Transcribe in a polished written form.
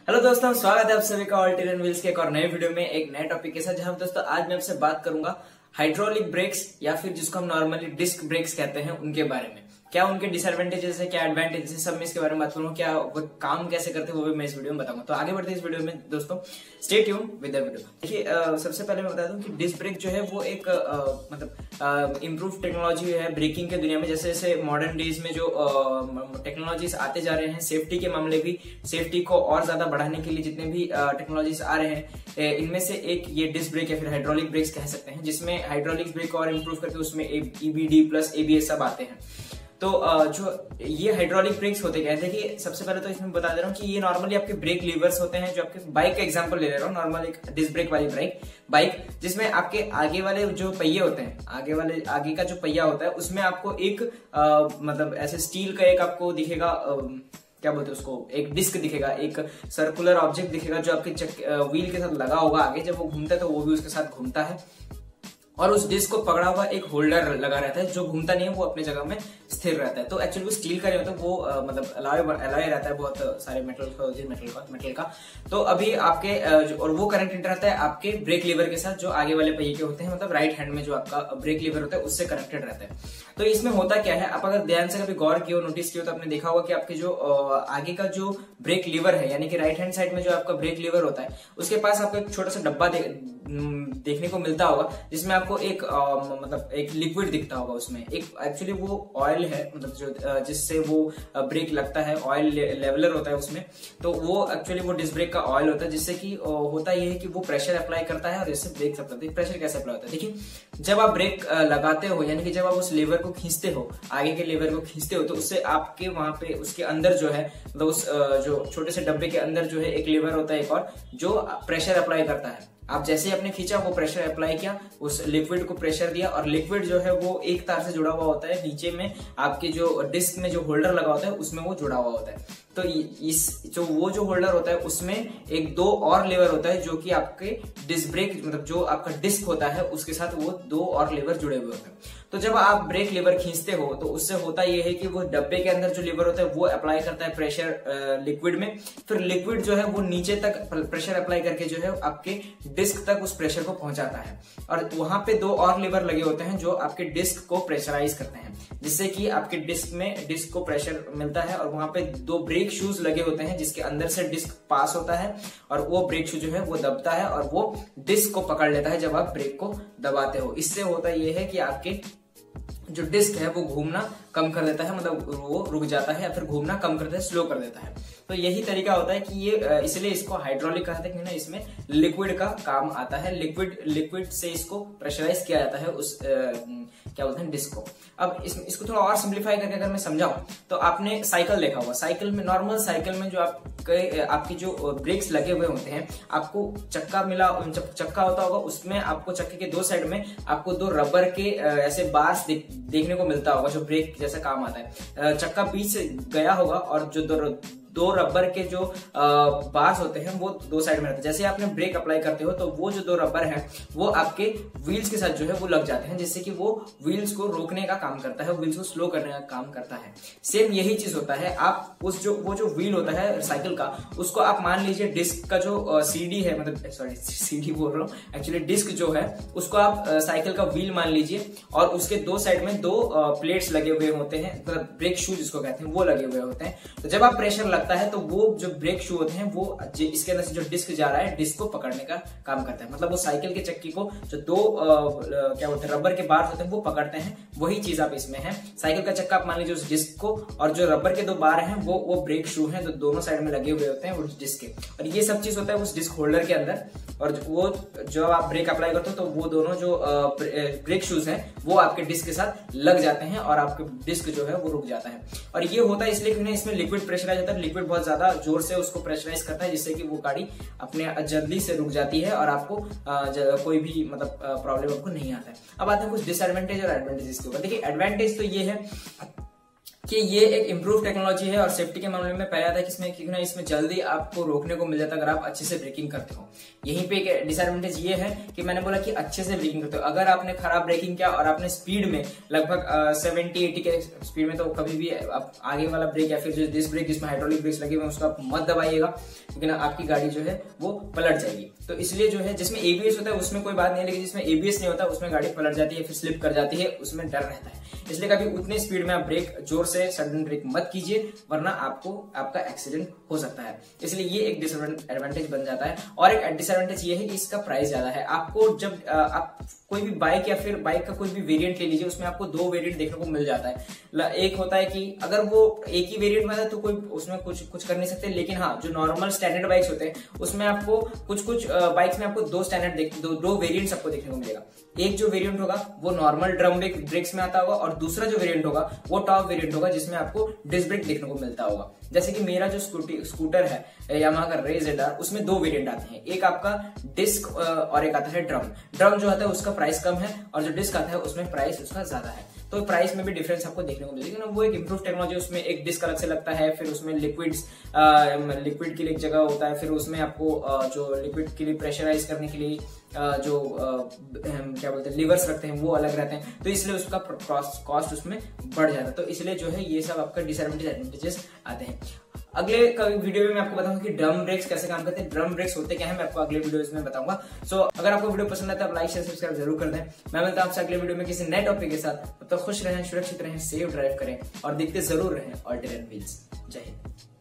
Hello दोस्तों, स्वागत है आप सभी का ऑल टेरेन व्हील्स के एक और नए वीडियो में एक नए टॉपिक के साथ। जहां दोस्तों आज मैं आपसे बात करूंगा हाइड्रोलिक ब्रेक्स या फिर जिसको हम नॉर्मली डिस्क ब्रेक्स कहते हैं उनके बारे में। क्या उनके डिसएडवांटेजेस है, क्या एडवांटेजेस है, सब मैं इसके बारे में बात करूंगा। क्या वो काम कैसे करते हैं वो भी मैं इस वीडियो में बताऊंगा। तो आगे बढ़ते हैं इस वीडियो में दोस्तों, stay tune with the video. देखिए सबसे पहले मैं बता दूं कि डिस्क ब्रेक जो है वो एक मतलब इम्प्रूव टेक्नोलॉजी है ब्रेकिंग के दुनिया में। जैसे जैसे मॉडर्न डेज में जो टेक्नोलॉजीज आते जा रहे हैं, सेफ्टी के मामले भी, सेफ्टी को और ज्यादा बढ़ाने के लिए जितने भी टेक्नोलॉजीज आ रहे हैं, इनमें से एक ये डिस्क ब्रेक या फिर हाइड्रोलिक ब्रेक्स कह सकते हैं, जिसमें हाइड्रोलिक ब्रेक और इम्प्रूव करके उसमें EBD प्लस ABS सब आते हैं। तो जो ये हाइड्रोलिक ब्रेक्स होते हैं, देखिए सबसे पहले तो इसमें बता दे रहा हूँ कि ये नॉर्मली आपके ब्रेक लीवर्स होते हैं। जो आपके बाइक का एग्जांपल ले रहा हूँ, नॉर्मल एक डिस्क ब्रेक वाली बाइक जिसमें आपके आगे वाले जो पहिए होते हैं, आगे का जो पहिया होता है उसमें आपको एक मतलब ऐसे स्टील का एक आपको दिखेगा, क्या बोलते हैं उसको, एक डिस्क दिखेगा, एक सर्कुलर ऑब्जेक्ट दिखेगा जो आपके व्हील के साथ लगा होगा। आगे जब वो घूमता है तो वो भी उसके साथ घूमता है, और उस डिस्क को पकड़ा हुआ एक होल्डर लगा रहता है जो घूमता नहीं है, वो अपने जगह में स्थिर रहता है। तो एक्चुअली वो स्टील का नहीं होता, वो मतलब अलॉय रहता है, बहुत सारे मेटल का। तो अभी आपके और वो कनेक्टेड रहता है आपके ब्रेक लीवर के साथ, जो आगे वाले पहिए के होते हैं, मतलब राइट हैंड में जो आपका ब्रेक लीवर होता है उससे कनेक्टेड रहता है। तो इसमें होता क्या है, आप अगर ध्यान से कभी गौर किया, नोटिस किया तो आपने देखा होगा कि आपके जो आगे का जो ब्रेक लीवर है, यानी कि राइट हैंड साइड में जो आपका ब्रेक लीवर होता है, उसके पास आपको एक छोटा सा डब्बा देखने को मिलता होगा, जिसमें आपको एक मतलब एक लिक्विड दिखता होगा। उसमें एक एक्चुअली वो ऑयल है, मतलब जो जिससे वो ब्रेक लगता है, ऑयल लेवलर होता है उसमें। तो वो एक्चुअली वो डिस्क ब्रेक का ऑयल होता है, जिससे कि होता ये है कि वो प्रेशर अप्लाई करता है और इससे ब्रेक सब करता है। प्रेशर कैसे अप्लाई होता है, देखिए जब आप ब्रेक लगाते हो, यानी कि जब आप उस लीवर को खींचते हो, आगे के लीवर को खींचते हो, तो उससे आपके वहां पे उसके अंदर जो है, मतलब उस जो छोटे से डब्बे के अंदर जो है एक लीवर होता है एक और, जो प्रेशर अप्लाई करता है। आप जैसे ही आपने खींचा, वो प्रेशर अप्लाई किया, उस लिक्विड को प्रेशर दिया, और लिक्विड जो है वो एक तार से जुड़ा हुआ होता है, नीचे में आपके जो डिस्क में जो होल्डर लगा होता है उसमें वो जुड़ा हुआ होता है। तो वो जो होल्डर होता है उसमें एक दो और लीवर होता है, जो कि आपके डिस्क ब्रेक, मतलब जो आपका डिस्क होता है उसके साथ वो दो और लीवर जुड़े हुए होते हैं। तो जब आप ब्रेक लीवर खींचते हो तो उससे होता यह है कि वो डब्बे के अंदर जो लीवर होता है वो अप्लाई करता है प्रेशर लिक्विड में, फिर लिक्विड जो है वो नीचे तक प्रेशर अप्लाई करके जो है आपके डिस्क तक उस प्रेशर को पहुंचाता है। और वहां पे दो और लीवर लगे होते हैं जो आपके डिस्क को प्रेशराइज करते हैं, जिससे कि आपके डिस्क को प्रेशर मिलता है। और वहां पे दो ब्रेक शूज लगे होते हैं जिसके अंदर से डिस्क पास होता है, और वो ब्रेक शू जो है वो दबता है और वो डिस्क को पकड़ लेता है जब आप ब्रेक को दबाते हो। इससे होता यह है कि आपके जो डिस्क है वो घूमना कम कर देता है, मतलब वो रुक जाता है, या फिर घूमना कम कर देता है, स्लो कर देता है। तो यही तरीका होता है कि ये इसलिए इसको हाइड्रोलिक कहते हैं, कि ना इसमें लिक्विड का काम आता है। लिक्विड से इसको प्रेशराइज किया जाता है उस क्या बोलते हैं डिस्क को। अब इसको थोड़ा और सिंप्लीफाई करके अगर मैं समझाऊं, तो आपने साइकिल देखा होगा, साइकिल में, नॉर्मल साइकिल में जो आपकी जो ब्रेक्स लगे हुए होते हैं, आपको चक्का होता होगा, उसमें आपको चक्के के दो साइड में आपको दो रबर के ऐसे बार्स देखने को मिलता होगा, जो ब्रेक जैसा काम आता है। चक्का बीच से गया होगा और जो दो रबर के जो बार्स होते हैं वो दो साइड में रहते हैं। जैसे आपने ब्रेक अप्लाई करते हो तो वो जो दो रबर है वो आपके व्हील्स के साथ जो है वो लग जाते हैं, जिससे कि वो व्हील्स को रोकने का काम करता है, व्हील्स को स्लो करने का काम करता है। सेम यही चीज होता है, आप वो जो व्हील होता है साइकिल का, उसको आप मान लीजिए डिस्क का जो सीडी है, मतलब सॉरी सीडी बोल रहा हूँ, एक्चुअली डिस्क जो है उसको आप साइकिल का व्हील मान लीजिए, और उसके दो साइड में दो प्लेट्स लगे हुए होते हैं, मतलब ब्रेक शू जिसको कहते हैं, वो लगे हुए होते हैं। तो जब आप प्रेशर लगता है तो वो जो ब्रेक शू होते हैं वो इसके अंदर से जो डिस्क जा रहा है, डिस्क को पकड़ने का काम करता है। मतलब वो साइकिल के चक्की को जो दो क्या बोलते हैं रबर के बार होते हैं वो पकड़ते हैं। वही चीज आप इसमें है, साइकिल का चक्का आप मान लीजिए उस डिस्क को, और जो रबर के दो बार हैं वो ब्रेक शू हैं, जो दोनों साइड में लगे हुए होते हैं उस डिस्क के। और ये सब चीज होता है उस डिस्क होल्डर के अंदर। और वो जो आप ब्रेक अप्लाई करते हो तो वो दोनों जो ब्रेक शूज हैं वो आपके डिस्क के साथ लग जाते हैं, और आपके डिस्क जो है वो रुक जाता है। और ये होता है इसलिए कि इसमें लिक्विड प्रेशराइज होता है, लिक्विड बहुत ज्यादा जोर से उसको प्रेशराइज करता है, जिससे कि वो गाड़ी अपने जल्दी से रुक जाती है और आपको कोई भी मतलब प्रॉब्लम आपको नहीं आता है। अब आते हैं कुछ डिसएडवांटेज और एडवांटेजेस के ऊपर। देखिए एडवांटेज तो ये है कि ये एक इम्प्रूव टेक्नोलॉजी है और सेफ्टी के मामले में पहले आता है कि इसमें जल्दी आपको रोकने को मिल जाता है अगर आप अच्छे से ब्रेकिंग करते हो। यहीं पे एक डिसएडवांटेज ये है कि मैंने बोला कि अच्छे से ब्रेकिंग करते हो। अगर आपने खराब ब्रेकिंग किया और आपने स्पीड में लगभग 70-80 के स्पीड में, तो कभी भी आप आगे वाला ब्रेक या फिर जो डिस्क ब्रेक जिसमें हाइड्रोलिक ब्रेक्स लगे हुए उसको आप मत दबाइएगा, क्योंकि ना आपकी गाड़ी जो है वो पलट जाएगी। तो इसलिए जो है जिसमें एबीएस होता है उसमें कोई बात नहीं है, लेकिन जिसमें एबीएस नहीं होता उसमें गाड़ी पलट जाती है, फिर स्लिप कर जाती है, उसमें डर रहता है। इसलिए कभी उतनी स्पीड में आप ब्रेक जोर से सडन ब्रेक मत कीजिए, वरना आपका एक्सीडेंट हो सकता है। इसलिए ये एक डिसएडवांटेज बन जाता है। और एक डिसएडवांटेज ये है कि इसका प्राइस ज्यादा है। आपको जब आप कोई भी बाइक या फिर बाइक का कोई भी वेरिएंट ले लीजिए, उसमें आपको 2 वेरिएंट देखने को मिल जाता है। एक होता है कि अगर वो एक ही वेरिएंट में है तो कोई उसमें कुछ कर नहीं सकते, लेकिन हाँ जो नॉर्मल स्टैंडर्ड बाइक्स होते हैं उसमें आपको कुछ बाइक्स में आपको 2 वेरिएंट्स आपको देखने को मिलेगा। एक जो वेरिएंट होगा वो नॉर्मल ड्रम ब्रेक्स में आता होगा और दूसरा जो वेरिएंट होगा वो टॉप वेरिएंट होगा जिसमें आपको डिस्क ब्रेक देखने को मिलता होगा। जैसे कि मेरा जो स्कूटर है यामाहा का रे ZR, उसमें 2 वेरिएंट आते हैं, एक आपका डिस्क और एक आता है ड्रम जो आता है उसका प्राइस कम है और जो डिस्क आता है उसमें प्राइस उसका ज्यादा है। तो प्राइस में भी डिफरेंस आपको देखने को मिलेगा। वो एक इम्प्रूव टेक्नोलॉजी, उसमें एक डिस्क अलग से लगता है, फिर उसमें लिक्विड के लिए एक जगह होता है, फिर उसमें आपको जो लिक्विड के लिए प्रेशराइज करने के लिए जो क्या बोलते हैं लिवर्स रखते हैं वो अलग रहते हैं, तो इसलिए उसका कॉस्ट उसमें बढ़ जाता है। तो इसलिए जो है ये सब आपका डिसएडवांटेजेस आते हैं। अगले वीडियो में मैं आपको बताऊंगा कि ड्रम ब्रेक्स कैसे काम करते हैं, ड्रम ब्रेक्स होते क्या है, मैं आपको अगले वीडियो में बताऊंगा। सो अगर आपको वीडियो पसंद आता है तो लाइक शेयर सब्सक्राइब जरूर कर दें। मैं मिलता हूं आपसे अगले वीडियो में किसी नए टॉपिक के साथ। तब तक खुश रहें, सुरक्षित रहें, सेफ ड्राइव करें और देखते जरूर रहें ऑल्टरनेट व्हील्स। जय हिंद।